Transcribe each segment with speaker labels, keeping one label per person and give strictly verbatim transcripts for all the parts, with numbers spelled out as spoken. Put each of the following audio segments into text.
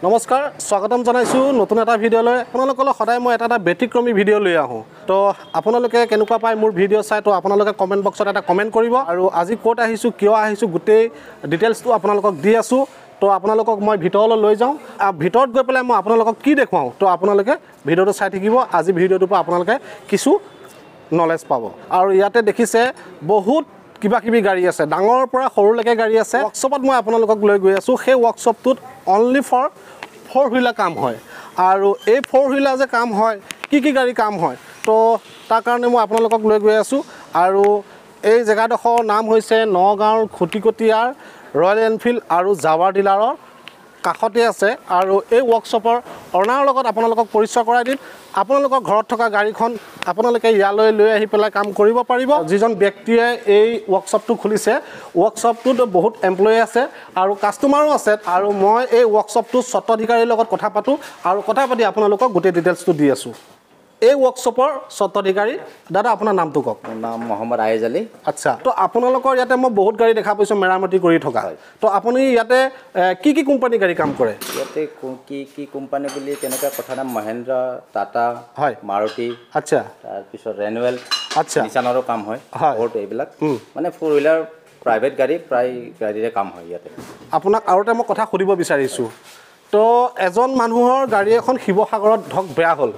Speaker 1: নমস্কাৰ স্বাগতম জনাইছো নতুন এটা ভিডিঅ'লৈ আপোনালোকলৈ সদায় মই এটা এটা ব্যতিক্ৰমী ভিডিঅ' লৈ আহোঁ তো আপোনালোকে কেনেকুৱা পায় মোৰ ভিডিঅ' চাই তো আপোনালোকে কমেণ্ট বক্সত এটা কমেণ্ট কৰিব আৰু আজি ক'ত আহিছোঁ কিয় আহিছোঁ গোটেই ডিটেইলছটো আপোনালোকক দি আছোঁ তো আপোনালোকক মই ভিতৰলৈ লৈ যাওঁ আৰু ভিতৰত গৈ পেলাই মই আপোনালোকক কি দেখুৱাওঁ তো আপোনালোকে ভিডিঅ'টো চাই থাকিব আজি ভিডিঅ'টোৰ পৰা আপোনালোকে কিছু নলেজ পাব আৰু ইয়াতে দেখিছে বহুত কিবা কিবি গাড়ী আছে ডাঙৰ পৰা সৰুলৈকে গাড়ী আছে ৱৰ্কশ্বপত মই আপোনালোকক লৈ গৈ আছোঁ সেই ৱৰ্কশ্বপটোত অনলি ফৰ ফ'ৰ হুইলাৰ কাম হয় আৰু এই ফ'ৰ হুইলাৰ যে কাম হয় কি কি গাড়ী কাম হয় তো তাৰ কাৰণে মই আপোনালোকক লৈ গৈ আছোঁ আৰু এই জেগাডোখৰ নাম হৈছে নগাঁৱৰ খুটিকটীয়াৰ ৰয়েল এনফিল্ড আৰু জাৱাৰ ডিলাৰৰ কাষতে আছে আৰু এই ৱৰ্কশ্বপৰ অনাৰ লগত আপোনালোকক পৰিচয় কৰাই দিম আপোনালোকৰ ঘৰত থকা গাড়ীখন আপোনালোকে ইয়ালৈ লৈ আহি পেলাই কাম কৰিব পাৰিব যিজন ব্যক্তিয়ে এই ৱৰ্কশ্বপটো খুলিছে ৱৰ্কশ্বপটোত বহুত এমপ্লয়ী আছে আৰু কাষ্টমাৰো আছে আৰু মই এই ৱৰ্কশ্বপটো স্বত্বাধিকাৰীৰ লগত কথা পাতোঁ আৰু কথা পাতি আপোনালোকক গোটেই ডিটেইলছটো দি আছোঁ এই ৱৰ্কশ্বপৰ স্বত্বাধিকাৰী দাদা আপোনাৰ নামটো কওক
Speaker 2: নাম মোহাম্মদ আয়েজ আলী
Speaker 1: আচ্ছা তো আপোনালোকৰ ইয়াতে মই বহুত গাড়ী দেখা পাইছোঁ মেৰামতি কৰি থকা তো আপুনি ইয়াতে কি কি কোম্পানী গাড়ী কাম কৰে
Speaker 2: ইয়াতে কি কি কোম্পানী বুলি তেনেকুৱা কথা নাম মহেন্দ্ৰ টাটা
Speaker 1: হয়
Speaker 2: মাৰুতি
Speaker 1: আচ্ছা
Speaker 2: তাৰপিছত ৰেনুৱেল
Speaker 1: আচ্ছা
Speaker 2: নিচানৰো কাম হয় বহুত এইবিলাক মানে ফ'ৰ হুইলাৰ প্ৰাইভেট গাড়ী প্ৰায় গাড়ীৰে কাম হয় ইয়াতে
Speaker 1: আপোনাক আৰু এটা মই কথা সুধিব বিচাৰিছোঁ তো এজন মানুহৰ গাড়ী এখন শিৱসাগৰত ধৰক বেয়া হ'ল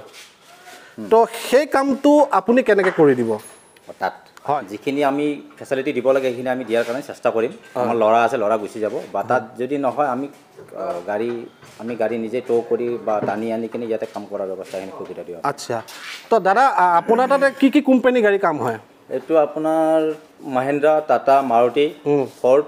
Speaker 1: তো সেই কামটো আপুনি কেনেকৈ কৰি দিব
Speaker 2: তাত হয় যিখিনি আমি ফেচিলিটি দিব লাগে সেইখিনি আমি দিয়াৰ কাৰণে চেষ্টা কৰিম আমাৰ ল'ৰা আছে ল'ৰা গুচি যাব বা তাত যদি নহয় আমি গাড়ী আমি গাড়ী নিজে ট' কৰি বা টানি আনি কিনে ইয়াতে কাম কৰাৰ ব্যৱস্থাখিনি সুবিধা দিওঁ
Speaker 1: আচ্ছা তো দাদা আপোনাৰ তাতে কি কি কোম্পানী গাড়ী কাম হয়
Speaker 2: এইটো আপোনাৰ মহেন্দ্ৰ টাটা মাৰুতি ফৰ্ড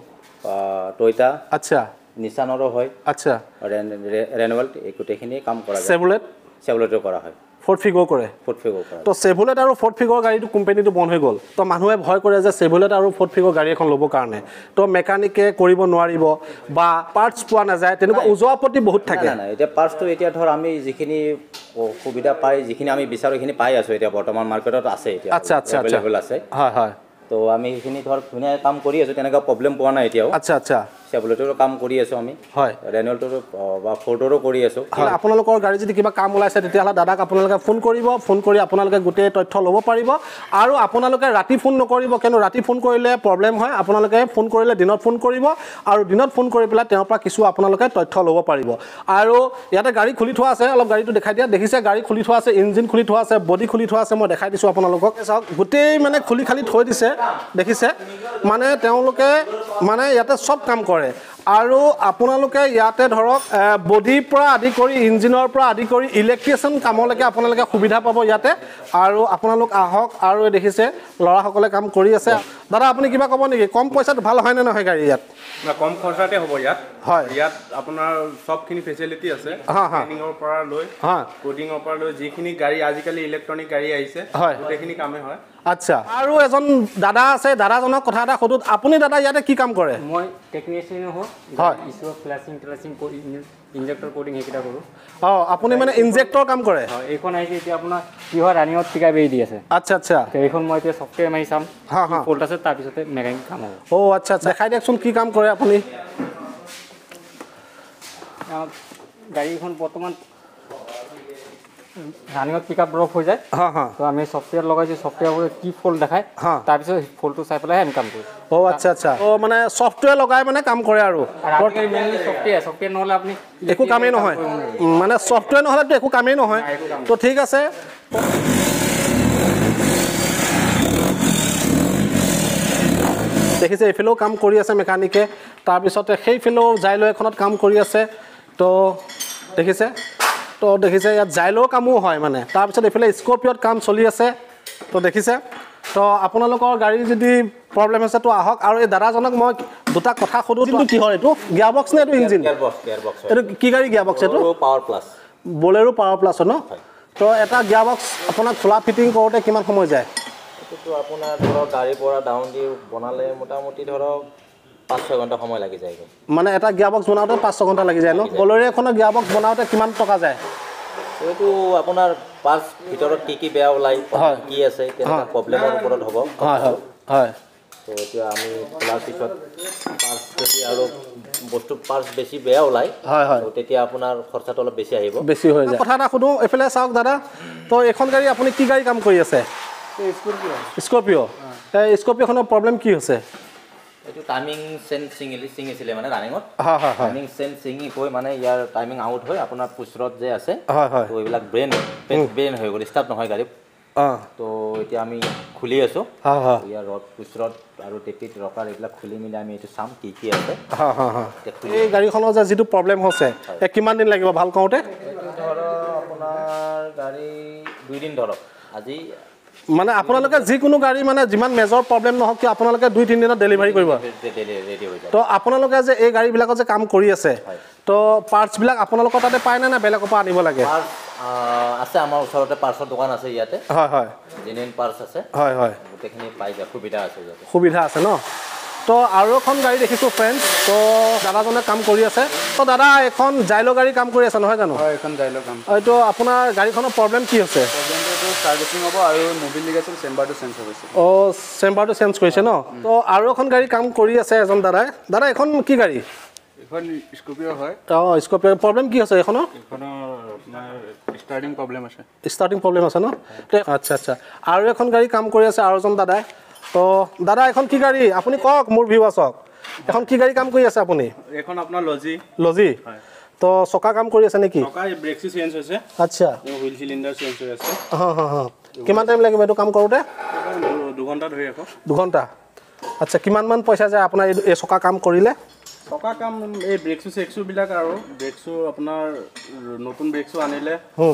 Speaker 2: টয়টা
Speaker 1: আচ্ছা
Speaker 2: নিচানৰো হয়
Speaker 1: আচ্ছা
Speaker 2: ৰেনুৱেল এই গোটেইখিনি কাম কৰা যায়
Speaker 1: চেভুলেট
Speaker 2: চেভুলেটো কৰা হয়
Speaker 1: ফ'ৰ্ড ফিগৰ কৰে
Speaker 2: ফ'ৰ্ড ফিগৰ কৰে
Speaker 1: তো চেভুলেট আৰু ফ'ৰ্ড ফিগৰ গাড়ীটো কোম্পানীটো বন্ধ হৈ গ'ল তো মানুহে ভয় কৰে যে চেভুলেট আৰু ফ'ৰ্ড ফিগৰ গাড়ী এখন ল'বৰ কাৰণে তো মেকানিকে কৰিব নোৱাৰিব বা পাৰ্টছ পোৱা নাযায় তেনেকুৱা উজোৱা আপত্তি বহুত থাকে
Speaker 2: নাই এতিয়া পাৰ্টছটো এতিয়া ধৰ আমি যিখিনি সুবিধা পাই যিখিনি আমি বিচাৰোঁ সেইখিনি পাই আছোঁ এতিয়া বৰ্তমান মাৰ্কেটত আছে এতিয়া
Speaker 1: আচ্ছা আচ্ছা
Speaker 2: এভেইলেবল আছে
Speaker 1: হয় হয়
Speaker 2: তো আমি সেইখিনি ধৰ ধুনীয়াকৈ কাম কৰি আছোঁ তেনেকুৱা প্ৰব্লেম পোৱা নাই এতিয়াও
Speaker 1: আচ্ছা আচ্ছা
Speaker 2: চেভুলেটৰো কাম কৰি আছোঁ আমি
Speaker 1: হয়
Speaker 2: ৰেনুৱেলটোৰো বা ফ'ৰ্ডৰো কৰি আছোঁ
Speaker 1: হয় আপোনালোকৰ গাড়ী যদি কিবা কাম ওলাইছে তেতিয়াহ'লে দাদাক আপোনালোকে ফোন কৰিব ফোন কৰি আপোনালোকে গোটেই তথ্য ল'ব পাৰিব আৰু আপোনালোকে ৰাতি ফোন নকৰিব কিয়নো ৰাতি ফোন কৰিলে প্ৰব্লেম হয় আপোনালোকে ফোন কৰিলে দিনত ফোন কৰিব আৰু দিনত ফোন কৰি পেলাই তেওঁৰ পৰা কিছু আপোনালোকে তথ্য ল'ব পাৰিব আৰু ইয়াতে গাড়ী খুলি থোৱা আছে অলপ গাড়ীটো দেখাই দিয়া দেখিছে গাড়ী খুলি থোৱা আছে ইঞ্জিন খুলি থোৱা আছে বডি খুলি থোৱা আছে মই দেখাই দিছোঁ আপোনালোকক চাওক গোটেই মানে খুলি খালি থৈ দিছে দেখিছে মানে তেওঁলোকে মানে ইয়াতে চব কাম কৰে আৰু আপোনালোকে ইয়াতে ধৰক বডিৰ পৰা আদি কৰি ইঞ্জিনৰ পৰা আদি কৰি ইলেক্ট্ৰিচিয়ান কামলৈকে আপোনালোকে সুবিধা পাব ইয়াতে আৰু আপোনালোক আহক আৰু দেখিছে ল'ৰাসকলে কাম কৰি আছে দাদা আপুনি কিবা ক'ব নেকি কম পইচাত ভাল হয়নে নহয় গাড়ী ইয়াত
Speaker 3: কম খৰচাতে হ'ব ইয়াত
Speaker 1: হয়
Speaker 3: ইয়াত আপোনাৰ সবখিনি ফেচিলিটি আছে ট্ৰেইনিঙৰ পৰা লৈ কোডিঙৰ পৰা লৈ যিখিনি গাড়ী আজিকালি ইলেক্ট্ৰনিক গাড়ী আহিছে গোটেইখিনি কামে হয়
Speaker 1: আচ্ছা আৰু এজন দাদা আছে দাদাজনক কথা এটা সোধোঁ আপুনি দাদা ইয়াতে কি কাম কৰে
Speaker 4: মই টেকনিচিয়ান হয়
Speaker 1: হয়
Speaker 4: ইছ্যু ফ্লাছিং ক্লাছিং কৰি ইনজেক্টৰ কোডিং সেইকেইটা কৰোঁ
Speaker 1: অঁ আপুনি মানে ইনজেক্টৰ কাম কৰে
Speaker 4: হয় এইখন আহিছে এতিয়া আপোনাৰ কি হয় ৰানিঙত পিকাপ এৰি দি আছে
Speaker 1: আচ্ছা আচ্ছা
Speaker 4: এইখন মই এতিয়া ছফ্টৱেৰ মাৰি চাম
Speaker 1: হা হা
Speaker 4: ফল্ট আছে তাৰপিছতে মেকানিক কাম হ'ব
Speaker 1: অঁ আচ্ছা আচ্ছা দেখাই দিয়কচোন কি কাম কৰে আপুনি
Speaker 4: গাড়ীখন বৰ্তমান ৰানিঙত পিকআপ ড্ৰপ হৈ যায়
Speaker 1: হা হা
Speaker 4: তো আমি ছফ্টৱেৰ লগাইছোঁ ছফ্টৱেৰবোৰে কি ফল্ট দেখায় তাৰপিছত ফল্টটো চাই পেলাই আমি কাম কৰোঁ
Speaker 1: অঁ আচ্ছা আচ্ছা অঁ মানে ছফ্টৱেৰ লগাই মানে কাম কৰে আৰু
Speaker 4: মেইনলি ছফ্টৱেৰ ছফ্টৱেৰ নহ'লে আপুনি
Speaker 1: একো কামেই নহয় মানে ছফ্টৱেৰ নহ'লেতো একো কামেই নহয় তো ঠিক আছে দেখিছে এইফালেও কাম কৰি আছে মেকানিকে তাৰপিছতে সেইফালেও জাইলো এখনত কাম কৰি আছে তো দেখিছে তো দেখিছে ইয়াত জাইলো কামো হয় মানে তাৰপিছত এইফালে স্কৰ্পিঅ'ত কাম চলি আছে তো দেখিছে তো আপোনালোকৰ গাড়ী যদি প্ৰব্লেম আছে তো আহক আৰু এই দাদাজনক মই দুটা কথা সোধোঁ কিন্তু কি হয় এইটো গিয়াৰ বক্স নে এইটো ইঞ্জিন এইটো কি গাড়ী গিয়াৰ বক্স এইটো
Speaker 2: power plus
Speaker 1: Bolero power plus ন তো এটা গিয়াৰ বক্স আপোনাক খোলা ফিটিং কৰোঁতে কিমান সময় যায়
Speaker 2: এইটোতো আপোনাৰ ধৰক গাড়ীৰ পৰা ডাউন দি বনালে মোটামুটি ধৰক পাঁচ ছয় ঘণ্টা সময় লাগি যায়
Speaker 1: মানে এটা গিয়াৰ বক্স বনাওঁতে পাঁচ ছয় ঘণ্টা লাগি যায় ন বলেৰো এখনৰ গিয়াৰ বক্স বনাওঁতে কিমান টকা যায়
Speaker 2: এইটো আপোনাৰ পাঁচ ভিতৰত কি কি বেয়া ওলাই কি আছে তেনেকুৱা প্ৰব্লেমৰ ওপৰত হ'ব
Speaker 1: হয় হয় হয়
Speaker 2: তো এতিয়া আমি খোলাৰ পিছত পাৰ্চ যদি আৰু বস্তু পাৰ্চ বেছি বেয়া ওলায়
Speaker 1: হয় হয়
Speaker 2: তো তেতিয়া আপোনাৰ খৰচাটো অলপ বেছি আহিব
Speaker 1: বেছি হৈ যায় কথা এটা সুধোঁ এইফালে চাওক দাদা তো এইখন গাড়ী আপুনি কি গাড়ী কাম কৰি আছে স্কৰপিঅ' এই স্কৰপিঅ'খনৰ প্ৰব্লেম কি হৈছে
Speaker 2: এইটো টাইমিং চেন ছিঙিলি ছিঙিছিলে মানে ৰানিঙত
Speaker 1: হয় হয় হয়
Speaker 2: টাইমিং চেন ছিঙি হৈ মানে ইয়াৰ টাইমিং আউট হৈ আপোনাৰ পুচৰত যে আছে
Speaker 1: হয় হয়
Speaker 2: তো এইবিলাক ব্ৰেইন ব্ৰেইন হৈ গ'ল ষ্টাৰ্ট নহয় গাড়ী
Speaker 1: অঁ
Speaker 2: তো এতিয়া আমি খুলি আছোঁ
Speaker 1: হয় হয়
Speaker 2: ইয়াৰ ৰড পুচৰত আৰু টেপিত ৰকাৰ এইবিলাক খুলি মেলি আমি এইটো চাম কি কি আছে
Speaker 1: হয় হয় হয় এই গাড়ীখনৰ যে যিটো প্ৰব্লেম হৈছে এই কিমান দিন লাগিব ভাল কৰোঁতে
Speaker 2: এইটো ধৰক আপোনাৰ গাড়ী দুইদিন ধৰক আজি
Speaker 1: মানে আপোনালোকে যিকোনো গাড়ী মানে যিমান মেজৰ প্ৰব্লেম নহওক কিয় আপোনালোকে দুই তিনিদিনত ডেলিভাৰী কৰিব
Speaker 2: ৰেডি হৈ যাব
Speaker 1: তো আপোনালোকে যে এই গাড়ীবিলাকত যে কাম কৰি আছে তো পাৰ্টছবিলাক আপোনালোকৰ তাতে পায়নে নে বেলেগৰ পৰা আনিব লাগে
Speaker 2: পাৰ্চ আছে আমাৰ ওচৰতে পাৰ্চৰ দোকান আছে ইয়াতে
Speaker 1: হয় হয়
Speaker 2: জেনুইন পাৰ্চ আছে
Speaker 1: হয় হয়
Speaker 2: গোটেইখিনি পাই যায় সুবিধা আছে ইয়াতে
Speaker 1: সুবিধা আছে ন তো আৰু এখন গাড়ী দেখিছোঁ ফ্ৰেণ্ডছ তো দাদাজনে কাম কৰি আছে তো দাদা এখন জাইলো গাড়ী কাম কৰি আছে নহয় জানো
Speaker 3: হয় এখন জাইলো কাম
Speaker 1: এইটো আপোনাৰ গাড়ীখনৰ প্ৰব্লেম কি হৈছে
Speaker 3: প্ৰব্লেমটো চাৰ্ভিচিং হ'ব আৰু মোবিল লিক আছিল চেম্বাৰটো চেঞ্জ হৈ গৈছে
Speaker 1: অঁ চেম্বাৰটো চেঞ্জ কৰিছে ন তো আৰু এখন গাড়ী কাম কৰি আছে এজন দাদাই দাদা এখন কি গাড়ী
Speaker 3: এখন স্কৰপিঅ' হয়
Speaker 1: অঁ স্কৰপিঅ' প্ৰব্লেম কি হৈছে এইখনৰ
Speaker 3: এইখনৰ আপোনাৰ ষ্টাৰ্টিং প্ৰব্লেম আছে
Speaker 1: ষ্টাৰ্টিং প্ৰব্লেম আছে ন আচ্ছা আচ্ছা আৰু এখন গাড়ী কাম কৰি আছে আৰু এজন দাদাই তো দাদা এখন কি গাড়ী আপুনি কওক মোৰ ভিউ চাওক এখন কি গাড়ী কাম কৰি আছে আপুনি
Speaker 3: এখন আপোনাৰ লজি
Speaker 1: লজি তো চকা কাম কৰি আছে নেকি
Speaker 3: চকা ব্ৰেকছো চেঞ্জ হৈছে
Speaker 1: আচ্ছা
Speaker 3: হুইল চিলিণ্ডাৰ চেঞ্জ হৈ আছে
Speaker 1: হা হা হা কিমান টাইম লাগিব এইটো কাম কৰোঁতে
Speaker 3: দুঘণ্টা ধৰি আকৌ
Speaker 1: দুঘণ্টা আচ্ছা কিমানমান পইচা যায় আপোনাৰ এই এই চকা কাম কৰিলে
Speaker 3: চকা কাম এই ব্ৰেকছো চেকছোবিলাক আৰু ব্ৰেকছো আপোনাৰ নতুন ব্ৰেকছো আনিলে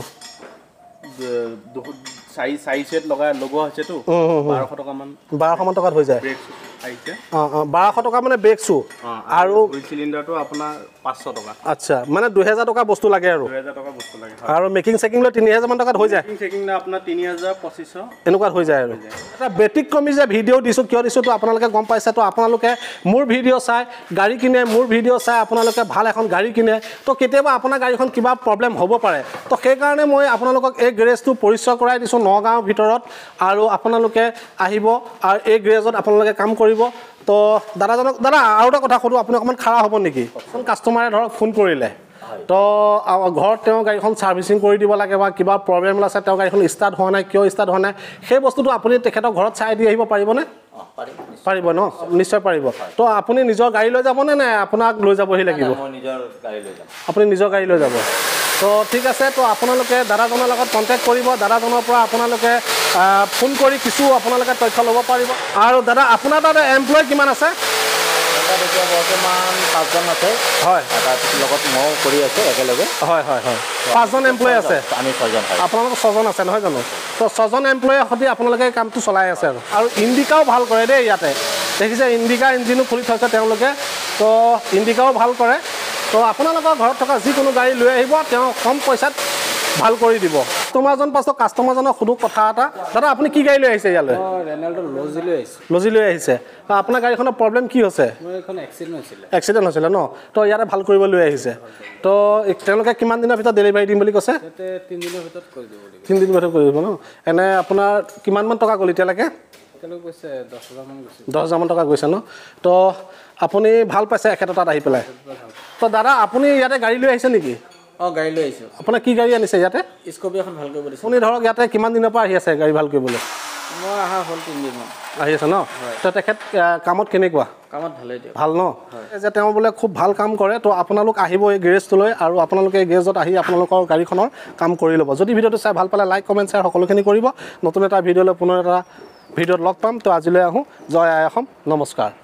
Speaker 3: চাৰি চাৰি ছেট লগাই লগোৱা হৈছেতো বাৰশ টকামান
Speaker 1: বাৰশমান টকাত হৈ যায়
Speaker 3: ব্ৰেকছো আহিছে
Speaker 1: অঁ অঁ বাৰশ টকা মানে ব্ৰেক শ্বু আৰু
Speaker 3: হুইল চিলিণ্ডাৰটো আপোনাৰ পাঁচশ টকা
Speaker 1: আচ্ছা মানে দুহেজাৰ টকা বস্তু লাগে আৰু
Speaker 3: দুহেজাৰ টকা বস্তু লাগে
Speaker 1: আৰু মেকিং চেকিং লৈ তিনি হাজাৰমান টকাত হৈ যায়
Speaker 3: চেকিং চেকিং আপোনাৰ তিনি হাজাৰ পঁচিছশ
Speaker 1: এনেকুৱাত হৈ যায় আৰু এটা ব্যতিক্ৰমী যে ভিডিঅ' দিছোঁ কিয় দিছোঁ তো আপোনালোকে গম পাইছে তো আপোনালোকে মোৰ ভিডিঅ' চাই গাড়ী কিনে মোৰ ভিডিঅ' চাই আপোনালোকে ভাল এখন গাড়ী কিনে তো কেতিয়াবা আপোনাৰ গাড়ীখন কিবা প্ৰব্লেম হ'ব পাৰে তো সেইকাৰণে মই আপোনালোকক এই গেৰেজটো পৰিচয় কৰাই দিছোঁ নগাঁৱৰ ভিতৰত আৰু আপোনালোকে আহিব আৰু এই গেৰেজত আপোনালোকে কাম কৰিব তো দাদাজনক দাদা আৰু এটা কথা সোধোঁ আপুনি অকণমান খাৰা হ'ব নেকি কাষ্টমাৰে ধৰক ফোন কৰিলে তো ঘৰত তেওঁ গাড়ীখন ছাৰ্ভিচিং কৰি দিব লাগে বা কিবা প্ৰব্লেম আছে তেওঁ গাড়ীখন ষ্টাৰ্ট হোৱা নাই কিয় ষ্টাৰ্ট হোৱা নাই সেই বস্তুটো আপুনি তেখেতৰ ঘৰত চাই দি আহিব পাৰিবনে পাৰিব ন নিশ্চয় পাৰিব তো আপুনি নিজৰ গাড়ী লৈ যাবনে নে আপোনাক লৈ যাবহি লাগিব আপুনি নিজৰ গাড়ী লৈ যাব তো ঠিক আছে তো আপোনালোকে দাদাজনৰ লগত কণ্টেক্ট কৰিব দাদাজনৰ পৰা আপোনালোকে ফোন কৰি কিছু আপোনালোকে তথ্য ল'ব পাৰিব আৰু দাদা আপোনাৰ তাত এমপ্লয় কিমান আছে
Speaker 2: এতিয়া বৰ্তমান পাঁচজন আছে
Speaker 1: হয়
Speaker 2: তাৰ লগত ময়ো কৰি আছোঁ একেলগে
Speaker 1: হয় হয় হয় পাঁচজন এমপ্লয় আছে
Speaker 2: আমি ছয়জন হয়
Speaker 1: আপোনালোকৰ ছজন আছে নহয় জানো তো ছজন এমপ্লয়ৰ সৈতে আপোনালোকে কামটো চলাই আছে আৰু আৰু ইণ্ডিকাও ভাল কৰে দেই ইয়াতে দেখিছে ইণ্ডিকা ইঞ্জিনো খুলি থৈছে তেওঁলোকে তো ইণ্ডিকাও ভাল কৰে তো আপোনালোকৰ ঘৰত থকা যিকোনো গাড়ী লৈ আহিব তেওঁ কম পইচাত ভাল কৰি দিব কাষ্টমাৰজন পাছত কাষ্টমাৰজনক সোধো কথা এটা দাদা আপুনি কি গাড়ী লৈ আহিছে ইয়ালৈ
Speaker 4: ৰেনাল্ডো লজি লৈ আহিছোঁ
Speaker 1: লজি লৈ আহিছে আপোনাৰ গাড়ীখনৰ প্ৰব্লেম কি হৈছে
Speaker 4: মোৰ এখন এক্সিডেণ্ট হৈছিলে
Speaker 1: এক্সিডেণ্ট হৈছিলে ন তো ইয়াতে ভাল কৰিব লৈ আহিছে তো তেওঁলোকে কিমান দিনৰ ভিতৰত ডেলিভাৰী দিম বুলি কৈছে
Speaker 4: ইয়াতে তিনিদিনৰ ভিতৰত কৰি দিব লাগিব
Speaker 1: তিনিদিনৰ ভিতৰত কৰি দিব ন এনে আপোনাৰ কিমানমান টকা গ'ল এতিয়ালৈকে
Speaker 4: এতিয়ালৈকে গৈছে দহ হাজাৰমান গৈছে
Speaker 1: দহ হাজাৰমান টকা গৈছে ন তো আপুনি ভাল পাইছে এখেতৰ তাত আহি পেলাই তো দাদা আপুনি ইয়াতে গাড়ী লৈ আহিছে নেকি
Speaker 4: অঁ গাড়ী লৈ আহিছোঁ
Speaker 1: আপোনাৰ কি গাড়ী আনিছে ইয়াতে
Speaker 4: স্কৰপিঅ' এখন ভাল কৰিব দিছোঁ
Speaker 1: আপুনি ধৰক ইয়াতে কিমান দিনৰ পৰা আহি আছে গাড়ী ভাল কৰিবলৈ
Speaker 4: মই অহা হ'ল তিনিদিনমান
Speaker 1: আহি আছে ন তো তেখেত কামত কেনেকুৱা
Speaker 4: কামত ভালেই দিয়ক
Speaker 1: ভাল ন যে তেওঁ বোলে খুব ভাল কাম কৰে তো আপোনালোক আহিব এই গেৰেজটোলৈ আৰু আপোনালোকে এই গেৰেজত আহি আপোনালোকৰ গাড়ীখনৰ কাম কৰি ল'ব যদি ভিডিঅ'টো চাই ভাল পালে লাইক কমেণ্ট শ্বেয়াৰ সকলোখিনি কৰিব নতুন এটা ভিডিঅ'লৈ পুনৰ এটা ভিডিঅ'ত লগ পাম তো আজিলৈ আহোঁ জয় আই অসম নমস্কাৰ